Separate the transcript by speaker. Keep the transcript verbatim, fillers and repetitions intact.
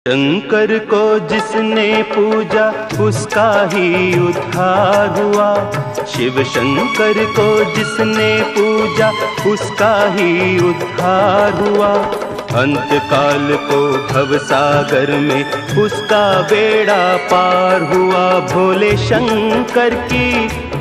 Speaker 1: शंकर को जिसने पूजा उसका ही उद्धार हुआ। शिव शंकर को जिसने पूजा उसका ही उद्धार हुआ। अंत काल को भवसागर में उसका बेड़ा पार हुआ। भोले शंकर की